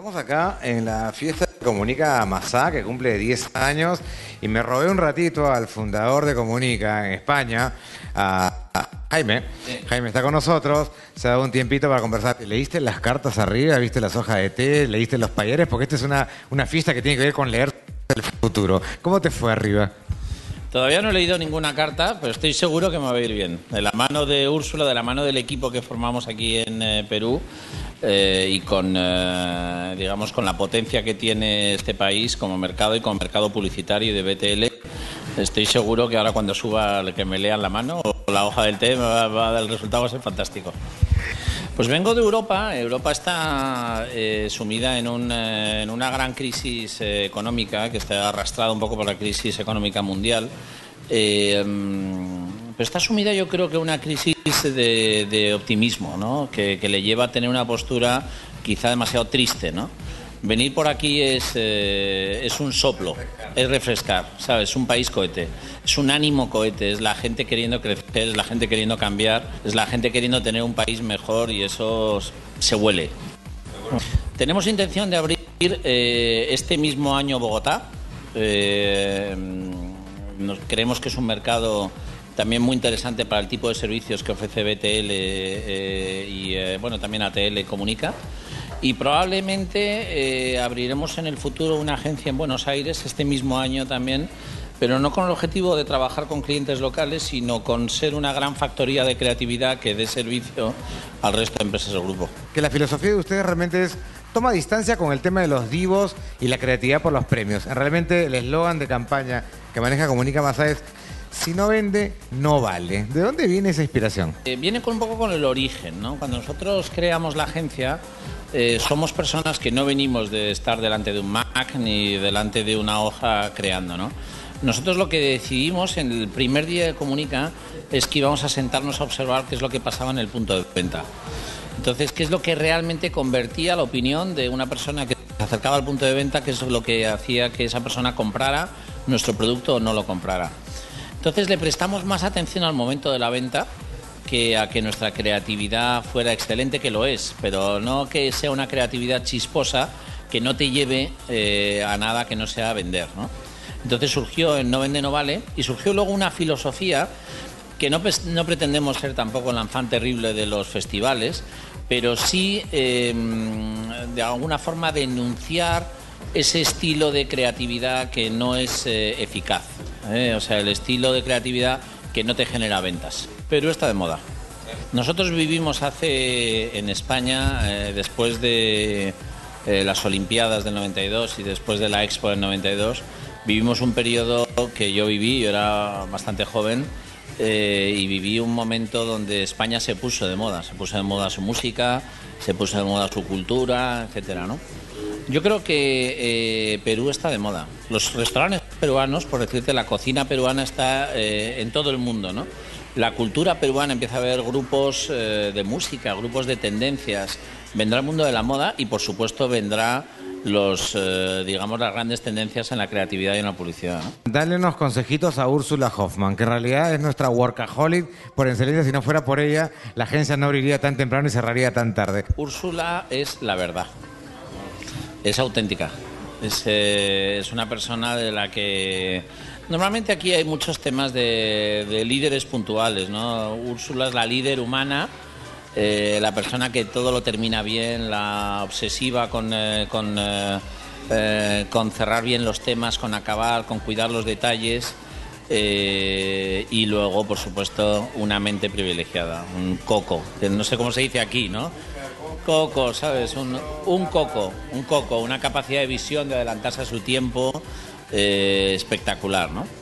Estamos acá en la fiesta de Comunica Masá, que cumple 10 años, y me robé un ratito al fundador de Comunica en España, a Jaime. Sí. Jaime está con nosotros, se ha dado un tiempito para conversar. ¿Leíste las cartas arriba? ¿Viste las hojas de té? ¿Leíste los payeres? Porque esta es una fiesta que tiene que ver con leer el futuro. ¿Cómo te fue arriba? Todavía no he leído ninguna carta, pero estoy seguro que me va a ir bien. De la mano de Úrsula, de la mano del equipo que formamos aquí en Perú y con, digamos, con la potencia que tiene este país como mercado y como mercado publicitario y de BTL, estoy seguro que ahora cuando suba que me lean la mano o la hoja del té, el resultado va a ser fantástico. Pues vengo de Europa. Europa está sumida en una gran crisis económica que está arrastrada un poco por la crisis económica mundial. Pero está sumida, yo creo, que una crisis de optimismo, ¿no? Que le lleva a tener una postura quizá demasiado triste, ¿no? Venir por aquí es un soplo, es refrescar, ¿sabes? Es un país cohete, es un ánimo cohete, es la gente queriendo crecer, es la gente queriendo cambiar, es la gente queriendo tener un país mejor y eso se huele. Tenemos intención de abrir este mismo año Bogotá. Creemos que es un mercado también muy interesante para el tipo de servicios que ofrece BTL y bueno, también ATL Comunica. Y probablemente abriremos en el futuro una agencia en Buenos Aires este mismo año también, pero no con el objetivo de trabajar con clientes locales, sino con ser una gran factoría de creatividad que dé servicio al resto de empresas del grupo. Que la filosofía de ustedes realmente es toma distancia con el tema de los divos y la creatividad por los premios. Realmente el eslogan de campaña que maneja Comunica Masá es: si no vende, no vale. ¿De dónde viene esa inspiración? Viene un poco con el origen, ¿no? Cuando nosotros creamos la agencia, somos personas que no venimos de estar delante de un Mac ni delante de una hoja creando, ¿no? Nosotros lo que decidimos en el primer día de Comunica es que íbamos a sentarnos a observar qué es lo que pasaba en el punto de venta. Entonces, qué es lo que realmente convertía la opinión de una persona que se acercaba al punto de venta, qué es lo que hacía que esa persona comprara nuestro producto o no lo comprara. Entonces le prestamos más atención al momento de la venta que a que nuestra creatividad fuera excelente, que lo es, pero no que sea una creatividad chisposa que no te lleve a nada que no sea vender, ¿no? Entonces surgió el No Vende No Vale y surgió luego una filosofía que no pretendemos ser tampoco el enfant terrible de los festivales, pero sí de alguna forma denunciar ese estilo de creatividad que no es eficaz, o sea, el estilo de creatividad que no te genera ventas. Perú está de moda. Nosotros vivimos en España, después de las Olimpiadas del 92 y después de la Expo del 92, vivimos un periodo que yo era bastante joven, y viví un momento donde España se puso de moda su música, se puso de moda su cultura, etcétera, ¿no? Yo creo que Perú está de moda. Los restaurantes peruanos, por decirte, la cocina peruana está en todo el mundo, ¿no? La cultura peruana, empieza a haber grupos de música, grupos de tendencias. Vendrá el mundo de la moda y, por supuesto, vendrá digamos, las grandes tendencias en la creatividad y en la publicidad, ¿no? Dale unos consejitos a Úrsula Hoffmann, que en realidad es nuestra workaholic por excelencia. Si no fuera por ella, la agencia no abriría tan temprano y cerraría tan tarde. Úrsula es la verdad. Es auténtica. Es una persona de la que... Normalmente aquí hay muchos temas de líderes puntuales, ¿no? Úrsula es la líder humana, la persona que todo lo termina bien, la obsesiva con cerrar bien los temas, con acabar, con cuidar los detalles, y luego, por supuesto, una mente privilegiada, un coco, que no sé cómo se dice aquí, ¿no? Coco, ¿sabes? Un coco, una capacidad de visión, de adelantarse a su tiempo espectacular, ¿no?